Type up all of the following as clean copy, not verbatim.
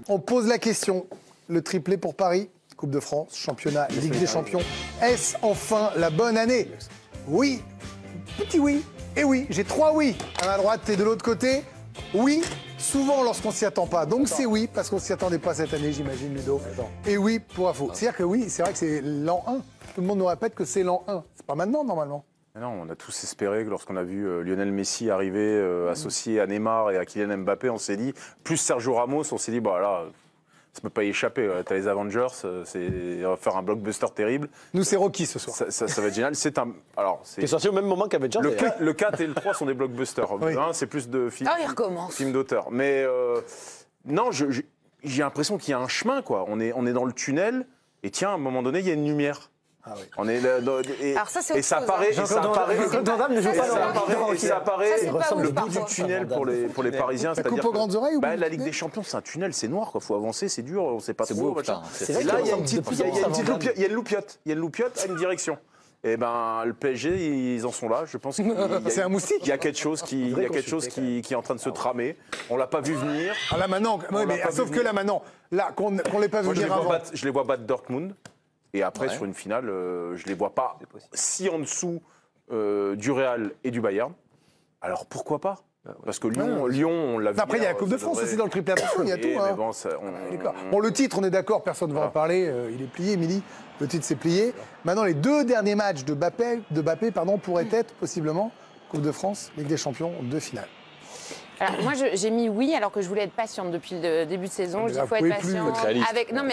On pose la question. Le triplé pour Paris, Coupe de France, championnat, Ligue des Champions. Est-ce enfin la bonne année? Oui. Petit oui. Et oui, j'ai 3 oui. À ma droite et de l'autre côté. Oui, souvent lorsqu'on s'y attend pas. Donc c'est oui, parce qu'on s'y attendait pas cette année, j'imagine, Ludo. Et oui pour info. C'est-à-dire que oui, c'est vrai que c'est l'an 1. Tout le monde nous répète que c'est l'an 1. C'est pas maintenant, normalement. Non, on a tous espéré que lorsqu'on a vu Lionel Messi arriver associé à Neymar et à Kylian Mbappé, on s'est dit, plus Sergio Ramos, on s'est dit, bah là, ça ne peut pas y échapper. T'as les Avengers, on va faire un blockbuster terrible. Nous, c'est Rocky ce soir. Ça va être génial. C'est un. Alors, c'est sorti au même moment qu'Avengers. Le 4 et le 3 sont des blockbusters. Oui. C'est plus de films. Ah, il recommence. Films d'auteur. Mais non, j'ai l'impression qu'il y a un chemin, quoi. On est dans le tunnel, et tiens, à un moment donné, il y a une lumière. Ah oui. On est là, Alors ça, c'est et ça apparaît, autre chose, et ça apparaît, ça apparaît Ça, c'est pas le ouf, bout par du contre. tunnel pour les Parisiens. Ça coupe aux grandes oreilles ou pas la Ligue des Champions, c'est un tunnel, c'est noir, quoi. Faut avancer, c'est dur, on sait pas trop. beau, machin. c'est Et là, il y a une loupiote. loupiote à une direction. Et ben, le PSG, ils en sont là. Je pense C'est un moustique. Il y a quelque chose qui est en train de se tramer. On l'a pas vu venir. Ah là maintenant, oui, mais sauf que là maintenant, là qu'on l'ait pas vu Moi, venir avant. je les vois battre Dortmund. Et après, sur une finale, je les vois pas si en dessous du Real et du Bayern. Alors pourquoi pas? Parce que Lyon, on l'a vu. Après, il y a la Coupe de France aussi dans le triple attention, il y a tout. Mais Hein. bon, Bon, le titre, on est d'accord, personne ne va en parler. Il est plié, Émilie. Le titre, c'est plié. Maintenant, les 2 derniers matchs de Mbappé pourraient être possiblement Coupe de France, Ligue des Champions, 2 finales. Alors, moi, j'ai mis oui, alors que je voulais être patiente depuis le début de saison. Je dis là, qu'il faut vous être pouvez plus. patient.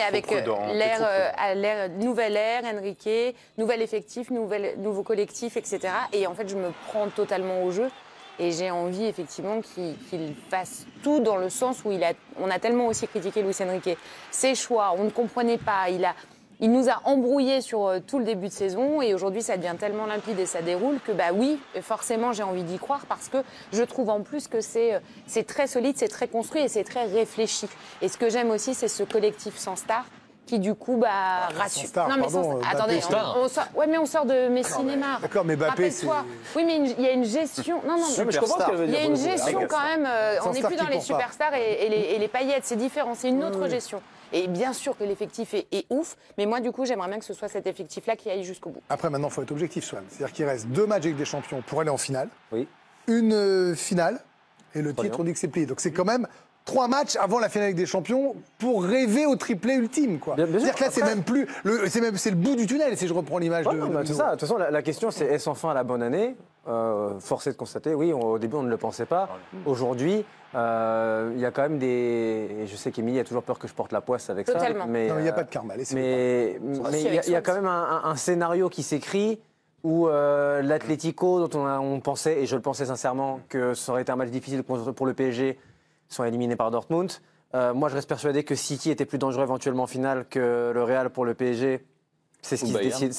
Avec nouvelle ère, Enrique, nouvel effectif, nouveau collectif, etc. Et en fait, je me prends totalement au jeu. Et j'ai envie, effectivement, qu'il fasse tout dans le sens où on a tellement aussi critiqué Luis Enrique. Ses choix, on ne comprenait pas. Il nous a embrouillés sur tout le début de saison et aujourd'hui ça devient tellement limpide et ça déroule que bah oui, forcément j'ai envie d'y croire parce que je trouve en plus que c'est très solide, c'est très construit et c'est très réfléchi. Et ce que j'aime aussi c'est ce collectif sans star qui du coup rassure. Non mais attendez, on sort de Messi, Neymar. D'accord, mais Mbappé c'est... Oui mais il y a une gestion. Non mais je comprends ce qu'elle veut dire. Il y a une gestion quand même. On n'est plus dans les superstars et les paillettes, c'est différent, c'est une autre gestion. Et bien sûr que l'effectif est ouf, mais moi, du coup, j'aimerais bien que ce soit cet effectif-là qui aille jusqu'au bout. Après, maintenant, il faut être objectif, Swan. C'est-à-dire qu'il reste 2 matchs avec des champions pour aller en finale. Oui. Une finale, et le titre, on dit que c'est plié. Donc c'est quand même 3 matchs avant la finale avec des champions pour rêver au triplé ultime, quoi. C'est-à-dire que là, c'est même plus... C'est le bout du tunnel, si je reprends l'image de... C'est ça. De toute façon, la question, c'est est-ce enfin la bonne année? Force est de constater, oui, au début, on ne le pensait pas. Aujourd'hui... il y a quand même et je sais qu'Émilie a toujours peur que je porte la poisse avec Totalement. ça. Mais non, il n'y a pas de karma. Mais il y a quand même un scénario qui s'écrit où l'Atlético, dont on pensait, et je le pensais sincèrement, que ça aurait été un match difficile pour le PSG, sont éliminés par Dortmund. Moi, je reste persuadé que City était plus dangereux éventuellement en finale que le Real pour le PSG. C'est ce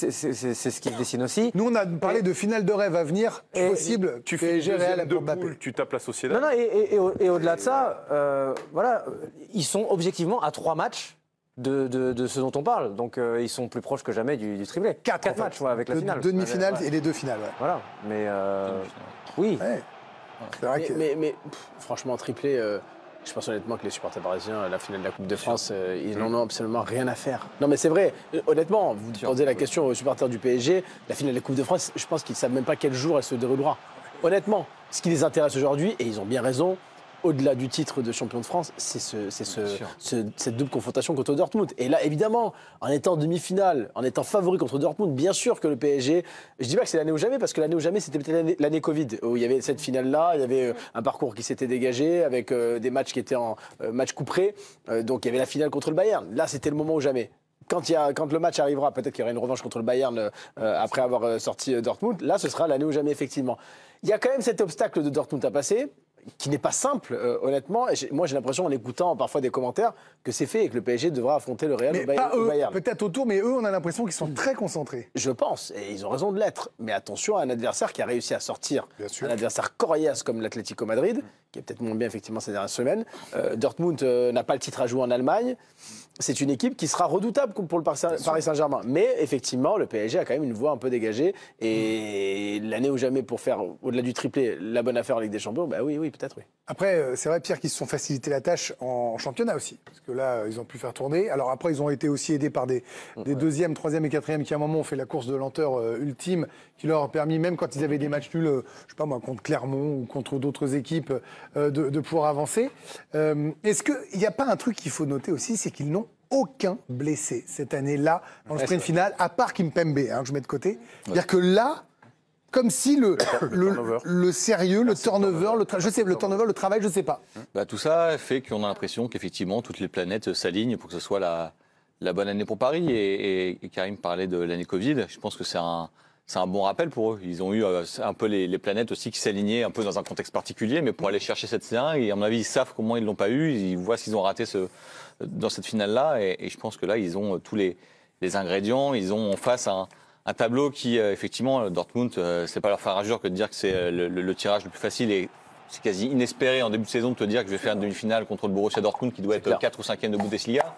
qui se dessine aussi. Nous, on a parlé de finale de rêve à venir, possible. Tu fais PSG, Real, de Mbappé. poule, tu tapes la Sociedad. Non, et au-delà de ça, voilà, ils sont objectivement à 3 matchs de ce dont on parle. Donc, ils sont plus proches que jamais du triplé. 4 matchs avec la finale. 2 demi-finales et les 2 finales. Ouais. Voilà, mais oui. Ouais. C'est vrai que... mais franchement, triplé... Je pense honnêtement que les supporters parisiens, la finale de la Coupe de France, ils n'en ont absolument rien à faire. Non mais c'est vrai, honnêtement, vous posez la question aux supporters du PSG, la finale de la Coupe de France, je pense qu'ils ne savent même pas quel jour elle se déroulera. Honnêtement, ce qui les intéresse aujourd'hui, et ils ont bien raison, au-delà du titre de champion de France, c'est cette double confrontation contre Dortmund. Et là, évidemment, en étant en demi-finale, en étant favori contre Dortmund, bien sûr que le PSG... Je dis pas que c'est l'année ou jamais, parce que l'année ou jamais, c'était peut-être l'année Covid, où il y avait cette finale-là, il y avait un parcours qui s'était dégagé, avec des matchs qui étaient en match couperé. Donc il y avait la finale contre le Bayern. Là, c'était le moment ou jamais. Quand le match arrivera, peut-être qu'il y aura une revanche contre le Bayern après avoir sorti Dortmund. Là, ce sera l'année ou jamais, effectivement. Il y a quand même cet obstacle de Dortmund à passer, qui n'est pas simple, honnêtement. Et moi, j'ai l'impression, en écoutant parfois des commentaires, que c'est fait et que le PSG devra affronter le Real au Bayern. Peut-être autour, mais eux, on a l'impression qu'ils sont très concentrés. Je pense, et ils ont raison de l'être. Mais attention à un adversaire qui a réussi à sortir, un adversaire coriace comme l'Atlético Madrid, qui est peut-être moins bien, effectivement, ces dernières semaines. Dortmund n'a pas le titre à jouer en Allemagne. C'est une équipe qui sera redoutable pour le Paris Saint-Germain. Mais effectivement, le PSG a quand même une voie un peu dégagée. Et l'année ou jamais, pour faire, au-delà du triplé, la bonne affaire en Ligue des Champions, bah oui, peut-être, oui. Après, c'est vrai, Pierre, qu'ils se sont facilité la tâche en championnat aussi. Parce que là, ils ont pu faire tourner. Alors après, ils ont été aussi aidés par des deuxièmes, troisième et quatrième qui, à un moment, ont fait la course de lenteur ultime, qui leur a permis, même quand ils avaient des matchs nuls, je sais pas moi, contre Clermont ou contre d'autres équipes, de pouvoir avancer. Est-ce qu'il n'y a pas un truc qu'il faut noter aussi, c'est qu'ils n'ont aucun blessé cette année-là dans le sprint final, à part Kimpembe, que je mets de côté. C'est-à-dire que là, comme si le sérieux, le turnover, le travail, je sais pas. Tout ça fait qu'on a l'impression qu'effectivement, toutes les planètes s'alignent pour que ce soit la bonne année pour Paris. Et Karim parlait de l'année Covid. Je pense que c'est un bon rappel pour eux. Ils ont eu un peu les planètes aussi qui s'alignaient un peu dans un contexte particulier, mais pour aller chercher cette C1, et à mon avis, ils savent comment ils l'ont pas eu. Ils voient ce qu'ils ont raté dans cette finale-là. Et je pense que là, ils ont tous les ingrédients. Ils ont en face un tableau qui, effectivement, Dortmund, c'est pas leur faire injure que de dire que c'est le tirage le plus facile, et c'est quasi inespéré en début de saison de te dire que je vais faire une demi-finale contre le Borussia Dortmund qui doit être 4 ou 5e de Bundesliga.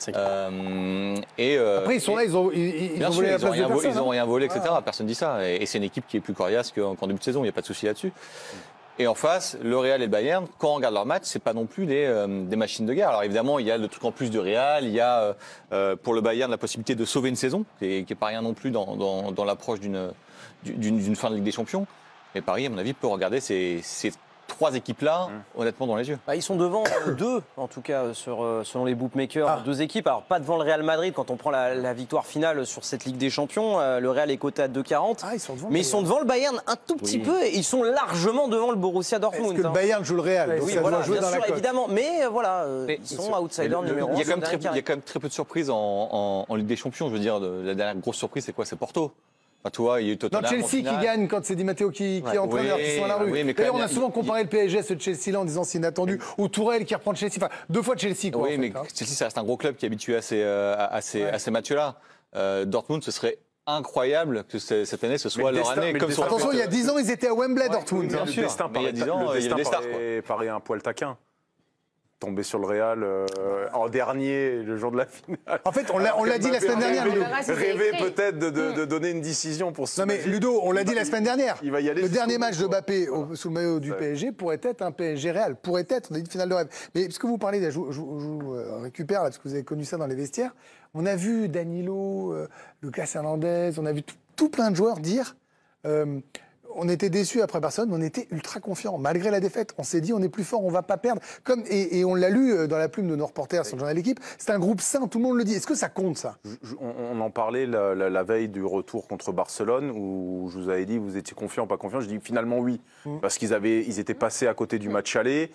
Après, ils sont là, ils ont volé la place de personne. Ils n'ont rien volé, etc. Personne ne dit ça. Et c'est une équipe qui est plus coriace qu'en début de saison, il n'y a pas de souci là-dessus. Et en face, le Real et le Bayern, quand on regarde leur match, c'est pas non plus des machines de guerre. Alors évidemment, il y a le truc en plus du Real, il y a pour le Bayern la possibilité de sauver une saison, qui est pas rien non plus dans l'approche d'une fin de Ligue des Champions. Mais Paris, à mon avis, peut regarder ces 3 équipes-là, honnêtement, dans les yeux. Ils sont devant 2, en tout cas, selon les bookmakers, 2 équipes. Alors, pas devant le Real Madrid quand on prend la victoire finale sur cette Ligue des Champions. Le Real est coté à 2,40. Mais ils sont devant le Bayern un tout petit peu, et ils sont largement devant le Borussia Dortmund. Est-ce que le Bayern joue le Real? Oui, voilà, bien sûr, évidemment. Mais voilà, ils sont outsiders numéro 1. Il y a quand même très peu de surprises en Ligue des Champions. Je veux dire, la dernière grosse surprise, c'est quoi? C'est Porto. Tu vois, il y a eu Tottenham. Chelsea qui gagne quand c'est Di Matteo qui est entraîneur, qui sont à la rue. D'ailleurs, on a souvent comparé le PSG à ce Chelsea-là en disant c'est inattendu. Ou Tourelle qui reprend Chelsea. Enfin, 2 fois Chelsea, quoi. Oui, mais Chelsea, ça reste un gros club qui est habitué à ces matchs-là. Dortmund, ce serait incroyable que cette année, ce soit leur année. Attention, il y a 10 ans, ils étaient à Wembley, Dortmund. Bien sûr. Mais il y a 10 ans, il y a des stars. Paraît un poil taquin. Tomber sur le Real en dernier, le jour de la finale. En fait, on l'a dit la semaine dernière. Rêver peut-être de donner une décision pour ce. Non mais Ludo, on l'a dit la semaine dernière. Il va y aller. Le dernier match de Mbappé sous le maillot du PSG pourrait être un PSG Real. Pourrait être, on a dit finale de rêve. Mais puisque vous parlez, je récupère là, parce que vous avez connu ça dans les vestiaires. On a vu Danilo, Lucas Hernandez, on a vu tout plein de joueurs dire. On était déçus après Barcelone, mais on était ultra confiants. Malgré la défaite, on s'est dit on est plus fort, on va pas perdre. Et on l'a lu dans la plume de nos reporters sur le journal L'équipe, c'est un groupe sain, tout le monde le dit. Est-ce que ça compte, ça? On en parlait la veille du retour contre Barcelone, où je vous avais dit vous étiez confiant, pas confiant. Je dis finalement oui, parce ils étaient passés à côté du match aller.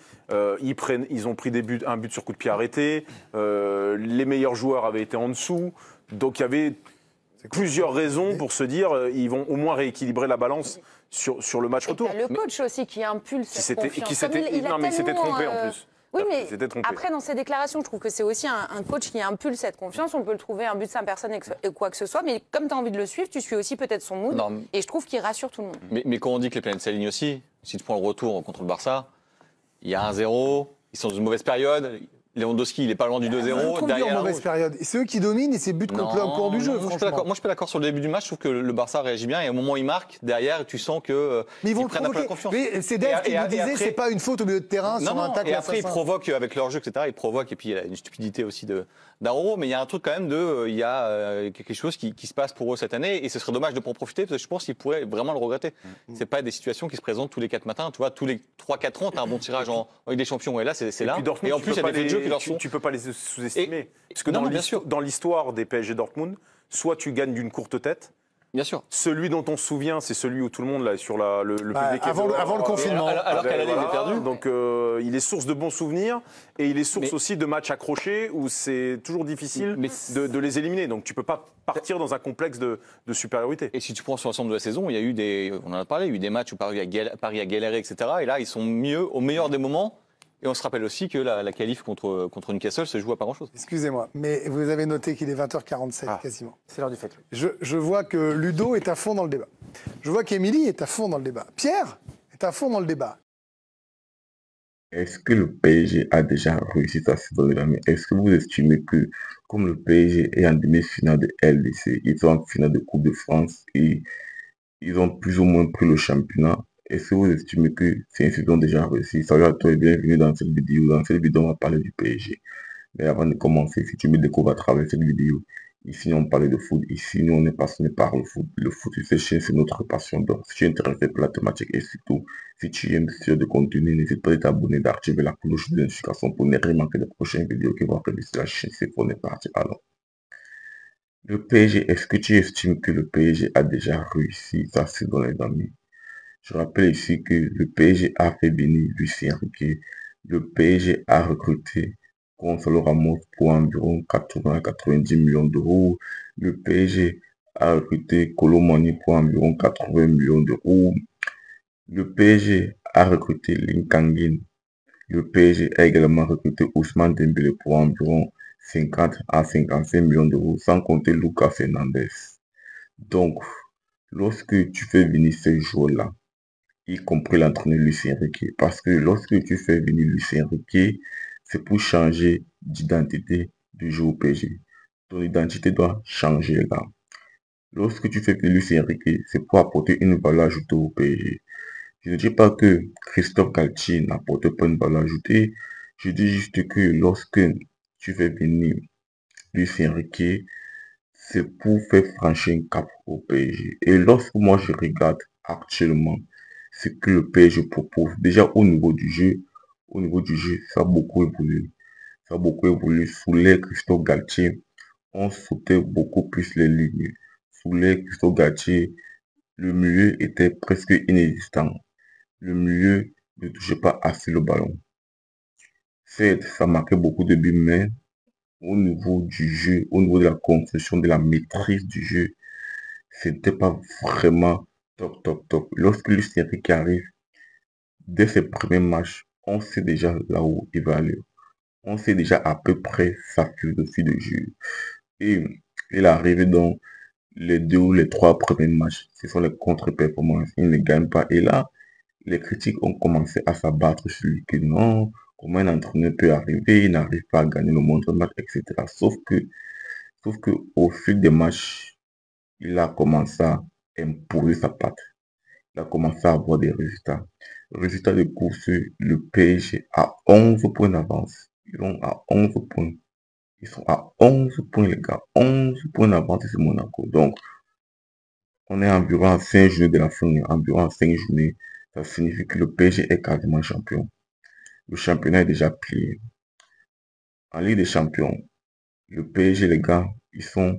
Ils ont pris un but sur coup de pied arrêté. Les meilleurs joueurs avaient été en dessous. Donc il y avait plusieurs raisons pour se dire ils vont au moins rééquilibrer la balance sur le match retour. Il y a le coach aussi qui impulse cette confiance. Il s'était trompé en plus. Oui, mais après, dans ses déclarations, je trouve que c'est aussi un coach qui impulse cette confiance. On peut le trouver un but de 5 personnes et quoi que ce soit, mais comme tu as envie de le suivre, tu suis aussi peut-être son mood. Et je trouve qu'il rassure tout le monde. Mais quand on dit que les planètes s'alignent aussi, si tu prends le retour contre le Barça, il y a 1-0, ils sont dans une mauvaise période. Lewandowski, il n'est pas loin du 2-0. Derrière, en mauvaise période. C'est eux qui dominent et c'est but contre le cours du jeu. Moi, je suis pas d'accord sur le début du match. Je trouve que le Barça réagit bien et au moment où il marque, derrière, tu sens que mais ils vont prennent un peu la confiance. Mais c'est Dave qui nous disait, c'est pas une faute au milieu de terrain sur un tacle. Et après, ils provoquent avec leur jeu, etc. Ils provoquent et puis il y a une stupidité aussi d'Aroro. Mais il y a un truc quand même il y a quelque chose qui se passe pour eux cette année et ce serait dommage de ne pas en profiter parce que je pense qu'ils pourraient vraiment le regretter. C'est pas des situations qui se présentent tous les 4 matins. Tu vois, tous les 3-4 ans, tu as un bon tirage en Ligue des Champions et là, c'est là. Et en plus, il y a des faits de jeu qui leur sont. Tu peux pas les sous-estimer. Parce que dans l'histoire des PSG Dortmund, soit tu gagnes d'une courte tête. Bien sûr. Celui dont on se souvient, c'est celui où tout le monde, là, sur le public... Avant le confinement. Alors qu'à l'année, il est perdu. Donc, il est source de bons souvenirs et il est source aussi de matchs accrochés où c'est toujours difficile de les éliminer. Donc, tu peux pas partir dans un complexe de supériorité. Et si tu prends sur l'ensemble de la saison, il y a eu on en a parlé, il y a eu des matchs où Paris a galéré, etc. Et là, ils sont mieux au meilleur des moments. Et on se rappelle aussi que la qualif contre Newcastle se joue à pas grand-chose. Excusez-moi, mais vous avez noté qu'il est 20h47 quasiment. C'est l'heure du fait. Je vois que Ludo est à fond dans le débat. Je vois qu'Émilie est à fond dans le débat. Pierre est à fond dans le débat. Est-ce que le PSG a déjà réussi sa saison de l'année? Est-ce que vous estimez que, comme le PSG est en demi-finale de LDC, ils sont en finale de Coupe de France et ils ont plus ou moins pris le championnat, est-ce que vous estimez que c'est une saison déjà réussie? Salut à toi et bienvenue dans cette vidéo. Dans cette vidéo, on va parler du PSG. Mais avant de commencer, si tu me découvres à travers cette vidéo, ici on parle de foot, ici nous on est passionné par le foot. Le foot sur cette chaîne, c'est notre passion. Donc si tu es intéressé par la thématique et surtout si tu aimes ce genre de contenu, n'hésite pas à t'abonner, d'activer la cloche de notification pour ne rien manquer des prochaines vidéos qui vont arriver sur la chaîne. C'est pour ne partir. Alors, le PSG, est-ce que tu estimes que le PSG a déjà réussi sa saison les amis? Je rappelle ici que le PSG a fait venir Lucien Riquet. Le PSG a recruté Gonzalo Ramos pour environ 80 à 90 millions d'euros. Le PSG a recruté Kolo Muani pour environ 80 millions d'euros. Le PSG a recruté Linkangin. Le PSG a également recruté Ousmane Dembélé pour environ 50 à 55 millions d'euros, sans compter Lucas Fernandez. Donc, lorsque tu fais venir ces joueurs-là, y compris l'entraîneur Lucien Riquet. Parce que lorsque tu fais venir Lucien Riquet, c'est pour changer d'identité du jeu au PSG. Ton identité doit changer, les gars. Lorsque tu fais venir Lucien Riquet, c'est pour apporter une valeur ajoutée au PSG. Je ne dis pas que Christophe Galtier n'apporte pas une valeur ajoutée. Je dis juste que lorsque tu fais venir Lucien Riquet, c'est pour faire franchir un cap au PSG. Et lorsque moi je regarde actuellement ce que le PSG propose, déjà au niveau du jeu, ça a beaucoup évolué. Ça a beaucoup évolué. Sous l'ère Christophe Galtier, on sautait beaucoup plus les lignes. Sous l'ère Christophe Galtier, le milieu était presque inexistant. Le milieu ne touchait pas assez le ballon. Certes, ça marquait beaucoup de buts, mais au niveau du jeu, au niveau de la construction, de la maîtrise du jeu, c'était pas vraiment top. Lorsque Lucien Riquet arrive, dès ses premiers matchs, on sait déjà là où il va aller. On sait déjà à peu près sa philosophie de jeu. Et il arrive dans les 2 ou les 3 premiers matchs. Ce sont les contre-performances. Il ne gagne pas. Et là, les critiques ont commencé à s'abattre sur lui que non, comment un entraîneur peut arriver, il n'arrive pas à gagner le moindre match, etc. Sauf que au fil des matchs, il a commencé à imposer sa patte. Il a commencé à avoir des résultats. Résultat de course, le PSG a 11 points d'avance. Ils sont à 11 points. Ils sont à 11 points, les gars. 11 points d'avance sur Monaco. Donc, on est environ à 5 journées de la fin. Environ à 5 journées. Ça signifie que le PSG est quasiment champion. Le championnat est déjà plié. En Ligue des Champions, le PSG, les gars, ils sont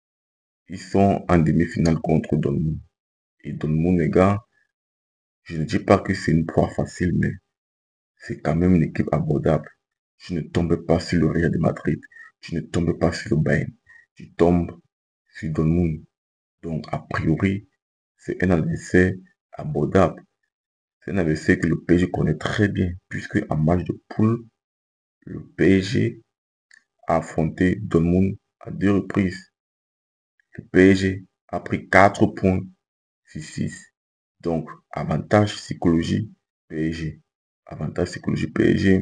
en demi-finale contre Dortmund. Et Dortmund, les gars, je ne dis pas que c'est une proie facile, mais c'est quand même une équipe abordable. Tu ne tombes pas sur le Real de Madrid. Tu ne tombes pas sur le Bayern. Tu tombes sur Dortmund. Donc, a priori, c'est un adversaire abordable. C'est un adversaire que le PSG connaît très bien, puisque en match de poule, le PSG a affronté Dortmund à 2 reprises. Le PSG a pris 4 points sur 6. Donc, avantage psychologie PSG. Avantage psychologie PSG.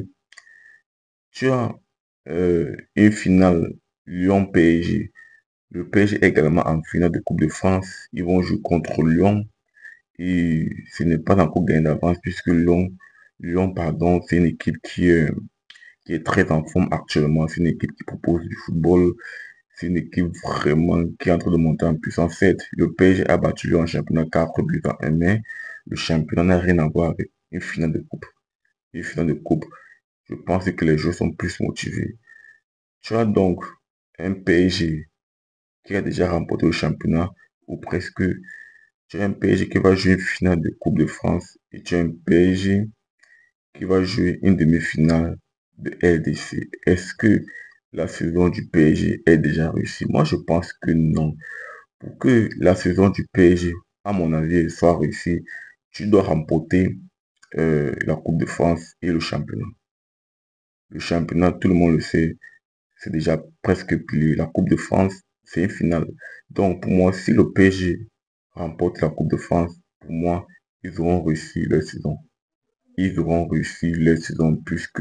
Tu as une finale Lyon-PSG. Le PSG est également en finale de Coupe de France. Ils vont jouer contre Lyon. Et ce n'est pas encore gagné d'avance puisque Lyon, pardon, c'est une équipe qui est très en forme actuellement. C'est une équipe qui propose du football. C'est une équipe vraiment qui est en train de monter en puissance. Certes, le PSG a battu Lyon en championnat 4 buts à 1, mais le championnat n'a rien à voir avec une finale de coupe. Une finale de coupe, je pense que les joueurs sont plus motivés. Tu as donc un PSG qui a déjà remporté le championnat, ou presque. Tu as un PSG qui va jouer une finale de Coupe de France et tu as un PSG qui va jouer une demi-finale de LDC. Est-ce que la saison du PSG est déjà réussie? Moi, je pense que non. Pour que la saison du PSG, à mon avis, soit réussie, tu dois remporter la Coupe de France et le championnat. Le championnat, tout le monde le sait, c'est déjà presque plié. La Coupe de France, c'est une finale. Donc, pour moi, si le PSG remporte la Coupe de France, pour moi, ils auront réussi leur saison. Ils auront réussi leur saison puisque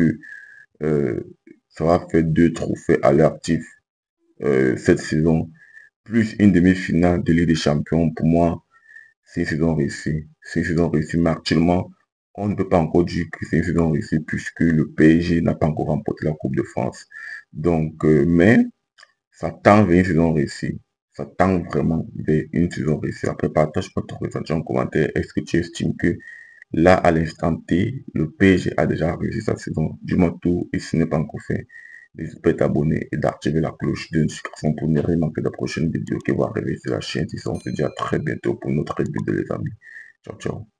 ça va faire 2 trophées à leur actif cette saison. Plus une demi-finale de Ligue des Champions, pour moi, c'est une saison réussie. C'est une saison réussie, mais actuellement, on ne peut pas encore dire que c'est une saison réussie puisque le PSG n'a pas encore remporté la Coupe de France. Donc, mais ça tend vers une saison réussie. Ça tend vraiment vers une saison réussie. Après, partage votre ressenti en commentaire. Est-ce que tu estimes que là, à l'instant T, le PSG a déjà réussi sa saison? Dis-moi tout, et si ce n'est pas encore fait, n'hésite pas à t'abonner et d'activer la cloche de notification pour ne rien manquer de la prochaine vidéo qui va arriver sur la chaîne. On se dit à très bientôt pour notre vidéo, les amis. Ciao, ciao.